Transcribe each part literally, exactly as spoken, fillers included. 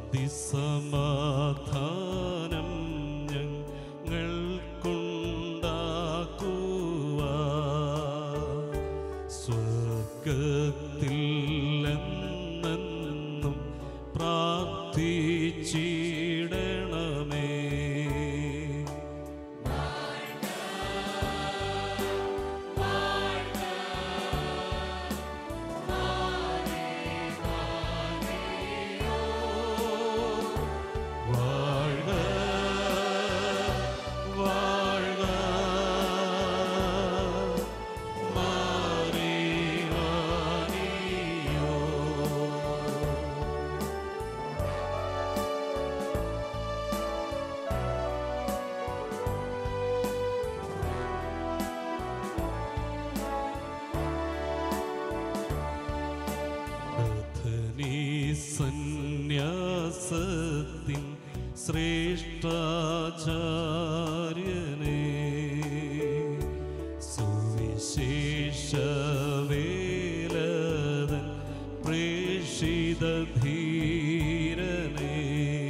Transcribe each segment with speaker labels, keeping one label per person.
Speaker 1: സമാധാനം ഞങ്ങൾക്കുണ്ടാക്കുവാൻ സ്വർഗത്തിൽ എന്നെന്നും പ്രാർത്ഥിച്ചിടണമേ. സന്യാസത്തിൻ ശ്രേഷ്ഠാചാര്യനേ, സുവിശേഷവേലതൻ പ്രേഷിത ധീരനേ,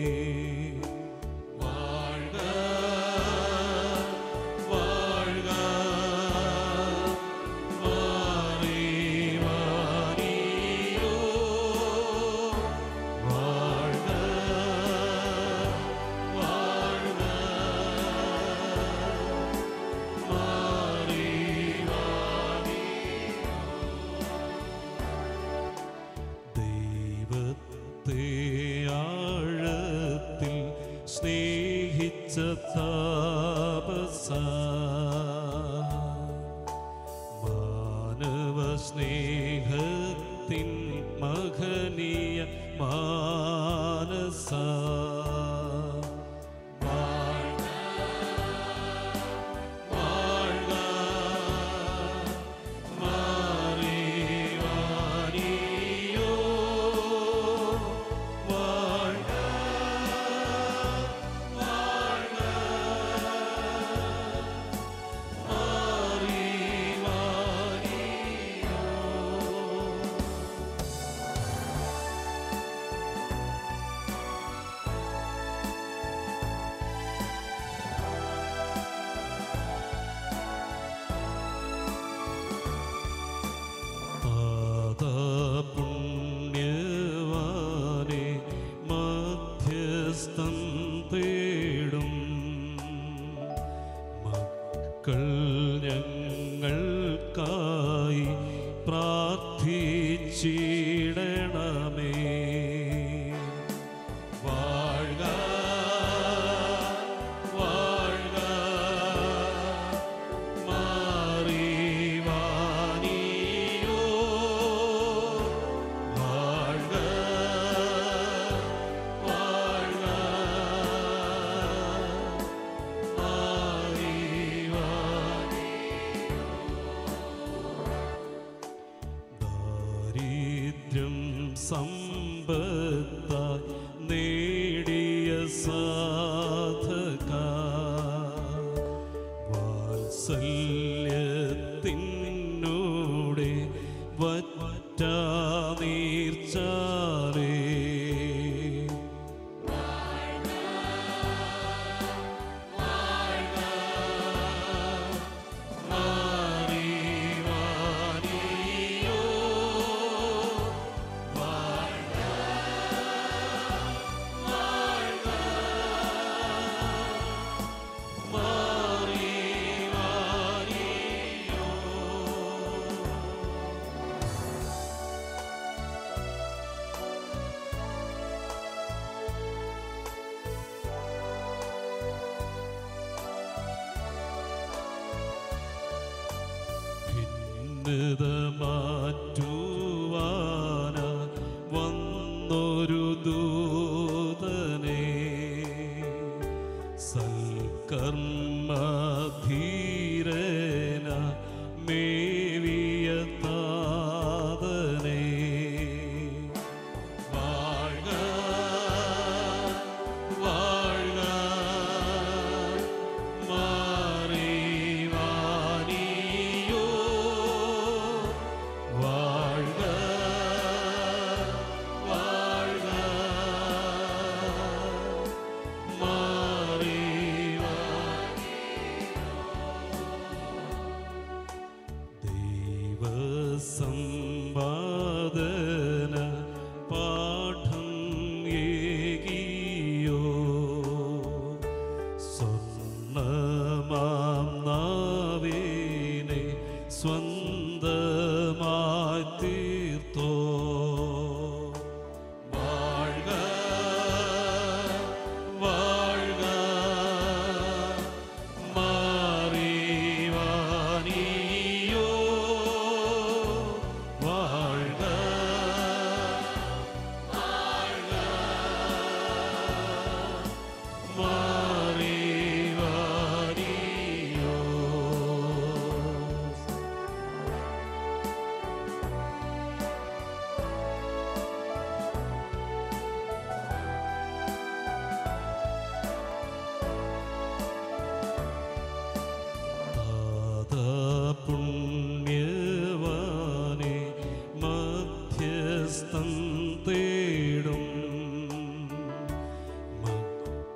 Speaker 1: വാഴ്ക വാഴ്ക ആഴത്തിൽ സ്നേഹിച്ച താപസ മാനവ സ്നേഹത്തിൻ മഹനീയ മാനസ പുണ്യവാനെ മധ്യസ്ഥം തേടും മക്കൾ ഞങ്ങൾക്കായി പ്രാർത്ഥിച്ചിടണമേ. വാഴ്ക വാഴ്ക മാറിവാനിയോ, വാഴ്ക വാഴ്ക മാറിവാനിയോ. ദാരിദ്ര്യം സമ്പത്തായി നേടിയ സാധക വാത്സല്യത്തിനൂടെ വറ്റാ നീർച്ചാലേ, മാറ്റുവാന വന്നൊരു ദൂതനെ, സൽക്കർമ്മധീരന മേവിയ താതനെ, വാഴ്ക വാഴ്ക മാറിവാനിയോ, വാഴ്ക വാഴ്ക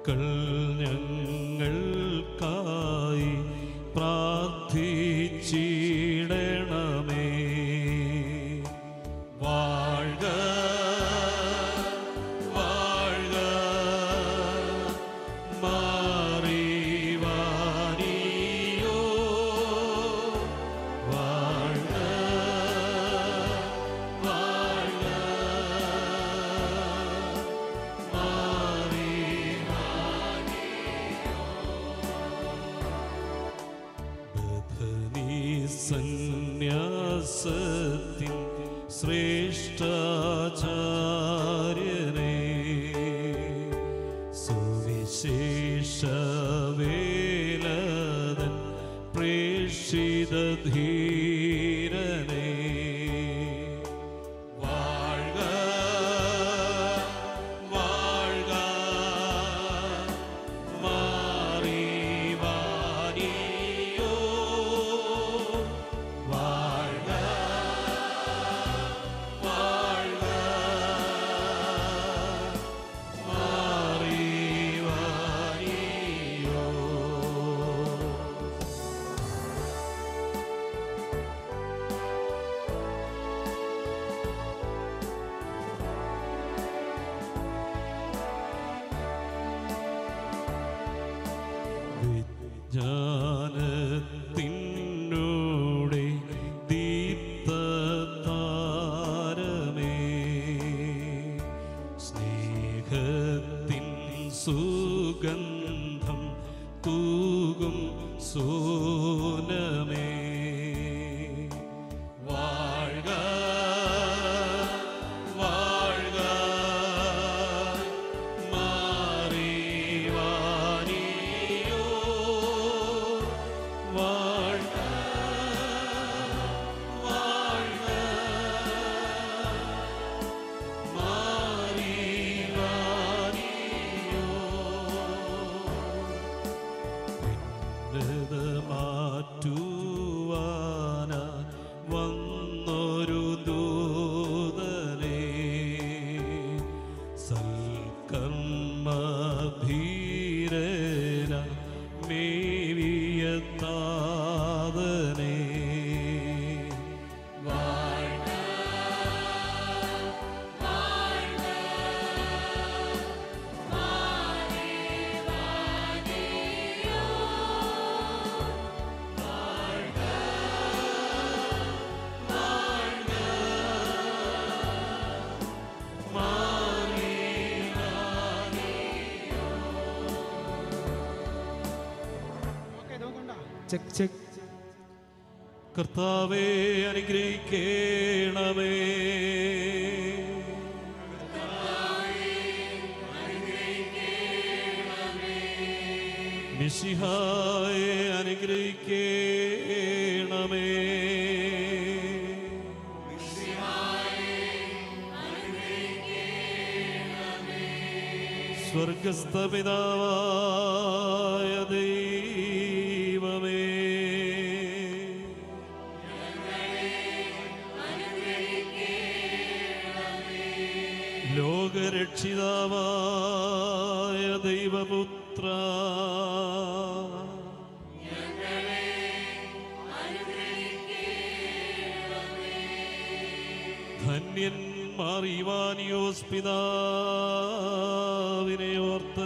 Speaker 1: ഞങ്ങൾക്കായി പ്രാർത്ഥിച്ചിടണമേ. വാഴ്ക വാഴ്ക മാറിവാനിയോ, വാഴ്ക വാഴ്ക സന്യാസത്തിൻ ശ്രേഷ്ഠാചാര്യനേ, സുവിശേഷവേലതൻ പ്രേക്ഷിത ധീരനേ, വാഴ്ക വാഴ്ക മാറിവാനിയോ, വാഴ്ക വാഴ്ക മാറിവാനിയോ. വിജ്ഞാനത്തിനൂടെ ദീപ്തതാരമേ, സ്നേഹത്തിൻ സുഗന്ധം തൂകും സോനമേ, വാഴ്ക വാഴ്ക മാറിവാനിയോ, വാഴ്ക വാഴ്ക മാറിവാനിയോ. ഭിന്നത മാറ്റുവാനായി വന്നൊരു ദൂതനേ, സൽക്കർമ്മധീരന മേവിയ താതനേ, വാഴ്ക വാഴ്ക മാറിവാനിയോ, വാഴ്ക വാഴ്ക മാറിവാനിയോ.
Speaker 2: Check check.
Speaker 1: കർത്താവേ അനുഗ്രഹിക്കണമേ, മിശിഹായെ അനുഗ്രഹിക്കണമേ, സ്വർഗസ്ഥ പിതാവായ ദൈവമേ, ലോകരക്ഷിതാവായ ദൈവപുത്ര, ധന്യന്മാർ ഇവാനിയോസ് പിതാവിനെ ഓർത്ത്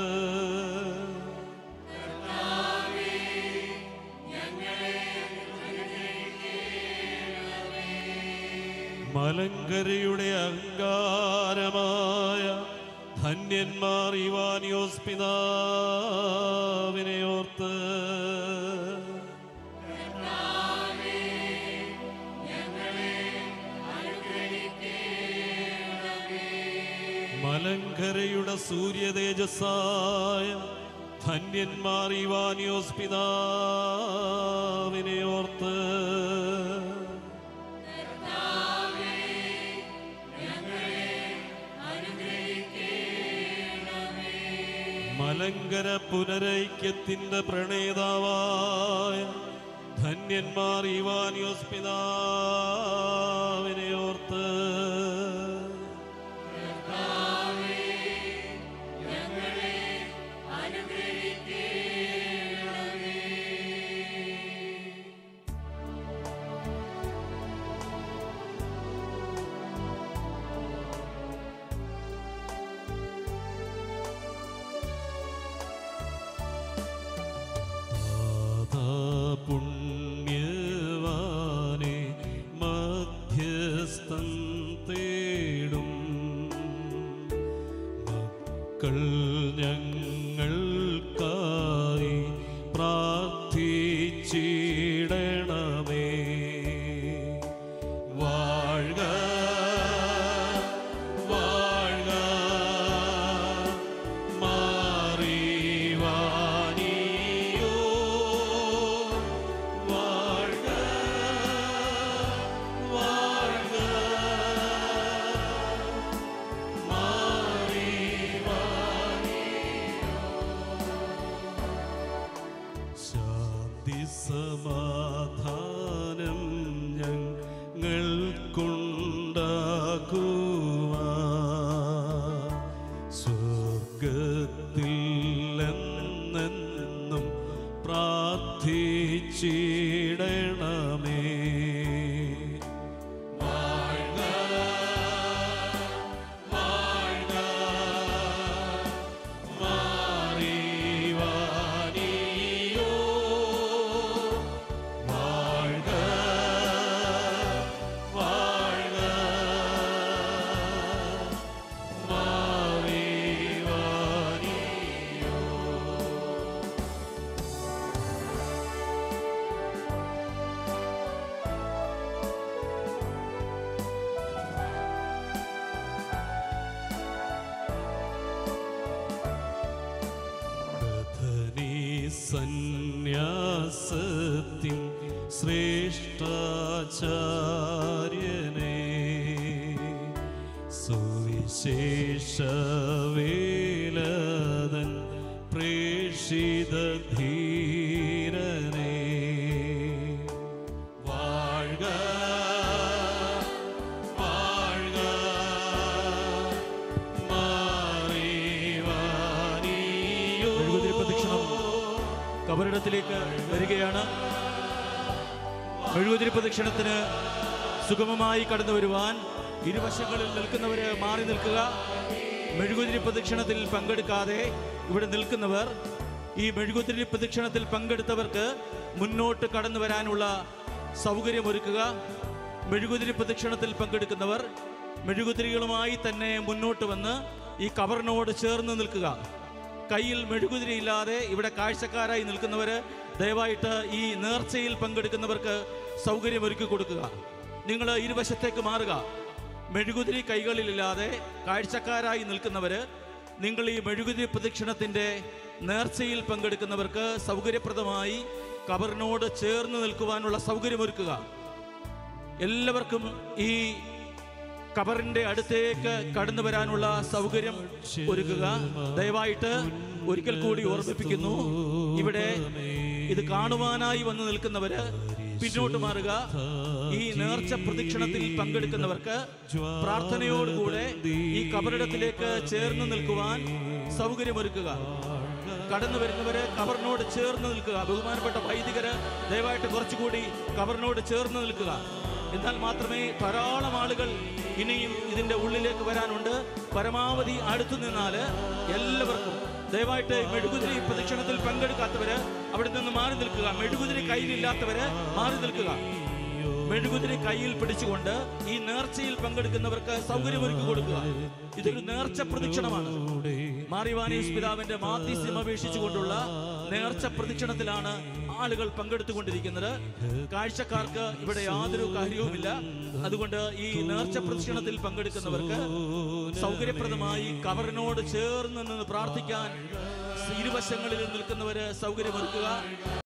Speaker 1: മലങ്കരയുടെ അഹങ്കാരമായ ധന്യന്മാർ ഇവാനിയോസ് പിതാവിനെ ഓർത്ത് മലങ്കരയുടെ സൂര്യതേജസ്സായ ധന്യന്മാർ ഇവാനിയോസ് പിതാവിനെ ഓർത്ത് മലങ്കര പുനരൈക്യത്തിന്റെ പ്രണേതാവായ ധന്യന്മാർ ഇവാനിയോസ് പിതാവിനെ ഓർത്ത് മക്കൾ ഞങ്ങൾക്കായി പ്രാർത്ഥിച്ചിടണമേ. വാഴ്ക വാഴ്ക മാറിവാണിയോ, വാഴ്ക വാഴ്ക ശാന്തി സമാധാനം ഞങ്ങൾക്കുണ്ടാകുവാൻ സ്വർഗത്തിൽ എന്നെന്നും പ്രാർത്ഥിച്ചിടണമേ. വാഴ്ക വാഴ്ക മാറിവാണിയോ, വാഴ്ക വാഴ്ക മാറിവാണിയോ. പ്രഥനീ സന്യാസത്തിൻ ശ്രേഷ്ഠാചാര്യനേ, സുവിശേഷവേലതൻ പ്രേഷിത ധീരനേ, വാഴ്ക വാഴ്ക മാറിവാണിയോ.
Speaker 2: പ്രദക്ഷിണം കബറിടത്തിലേക്ക് വരികയാണ്. മെഴുകുതിരി പ്രദക്ഷിണത്തിന് സുഗമമായി കടന്നു വരുവാൻ ഇരുവശങ്ങളിൽ നിൽക്കുന്നവര് മാറി നിൽക്കുക. മെഴുകുതിരി പ്രദക്ഷിണത്തിൽ പങ്കെടുക്കാതെ ഇവിടെ നിൽക്കുന്നവർ, ഈ മെഴുകുതിരി പ്രദക്ഷിണത്തിൽ പങ്കെടുത്തവർക്ക് മുന്നോട്ട് കടന്നു വരാനുള്ള സൗകര്യമൊരുക്കുക. മെഴുകുതിരി പ്രദക്ഷിണത്തിൽ പങ്കെടുക്കുന്നവർ മെഴുകുതിരികളുമായി തന്നെ മുന്നോട്ട് വന്ന് ഈ കബറിനോട് ചേർന്ന് നിൽക്കുക. കയ്യിൽ മെഴുകുതിരി ഇല്ലാതെ ഇവിടെ കാഴ്ചക്കാരായി നിൽക്കുന്നവര് ദയവായിട്ട് ഈ നേർച്ചയിൽ പങ്കെടുക്കുന്നവർക്ക് സൗകര്യമൊരുക്കി കൊടുക്കുക. നിങ്ങൾ ഇരുവശത്തേക്ക് മാറുക. മെഴുകുതിരി കൈകളിലില്ലാതെ കാഴ്ചക്കാരായി നിൽക്കുന്നവര്, നിങ്ങൾ ഈ മെഴുകുതിരി പ്രദക്ഷിണത്തിൻ്റെ നേർച്ചയിൽ പങ്കെടുക്കുന്നവർക്ക് സൗകര്യപ്രദമായി കബറിനോട് ചേർന്ന് നിൽക്കുവാനുള്ള സൗകര്യമൊരുക്കുക. എല്ലാവർക്കും ഈ കബറിന്റെ അടുത്തേക്ക് കടന്നു വരാനുള്ള സൗകര്യം ഒരുക്കുക. ദയവായിട്ട് ഒരിക്കൽ കൂടി ഓർമ്മിപ്പിക്കുന്നു, ഇവിടെ ഇത് കാണുവാനായി വന്ന് നിൽക്കുന്നവര് പിന്നോട്ട് മാറുക. ഈ നേർച്ച പ്രദക്ഷിണത്തിൽ പങ്കെടുക്കുന്നവർക്ക് പ്രാർത്ഥനയോടുകൂടെ ഈ കബറിടത്തിലേക്ക് ചേർന്ന് നിൽക്കുവാൻ സൗകര്യമൊരുക്കുക. കടന്നു വരുന്നവര് കബറിനോട് ചേർന്ന് നിൽക്കുക. ബഹുമാനപ്പെട്ട വൈദികര് ദയവായിട്ട് കുറച്ചുകൂടി കബറിനോട് ചേർന്ന് നിൽക്കുക. എന്നാൽ മാത്രമേ ധാരാളം ആളുകൾ ഇനിയും ഇതിന്റെ ഉള്ളിലേക്ക് വരാനുണ്ട്. പരമാവധി അടുത്തു നിന്നാൽ എല്ലാവർക്കും ദയവായിട്ട് മെഴുകുതിരി പ്രദക്ഷിണത്തിൽ പങ്കെടുക്കാത്തവര് അവിടെ നിന്ന് മാറി നിൽക്കുക. മെഴുകുതിരി കയ്യിലില്ലാത്തവര് മാറി നിൽക്കുക. മെഴുകുതിരി കയ്യിൽ പിടിച്ചുകൊണ്ട് ഈ നേർച്ചയിൽ പങ്കെടുക്കുന്നവർക്ക് സൗകര്യമൊരുക്കി കൊടുക്കുക. ഇതൊരു നേർച്ച പ്രദക്ഷിണമാണ്. മാറിവാനീസ് പിതാവിന്റെ മാധ്യസ്ഥ്യം അപേക്ഷിച്ചുകൊണ്ടുള്ള നേർച്ച പ്രദക്ഷിണത്തിലാണ് ആളുകൾ പങ്കെടുത്തുകൊണ്ടിരിക്കുന്നത്. കാഴ്ചക്കാർക്ക് ഇവിടെ യാതൊരു കാര്യവുമില്ല. അതുകൊണ്ട് ഈ നേർച്ച പ്രദക്ഷിണത്തിൽ പങ്കെടുക്കുന്നവർക്ക് സൗകര്യപ്രദമായി കബറിനോട് ചേർന്ന് നിന്ന് പ്രാർത്ഥിക്കാൻ ഇരുവശങ്ങളിൽ നിൽക്കുന്നവര് സൗകര്യമൊരുക്കുക.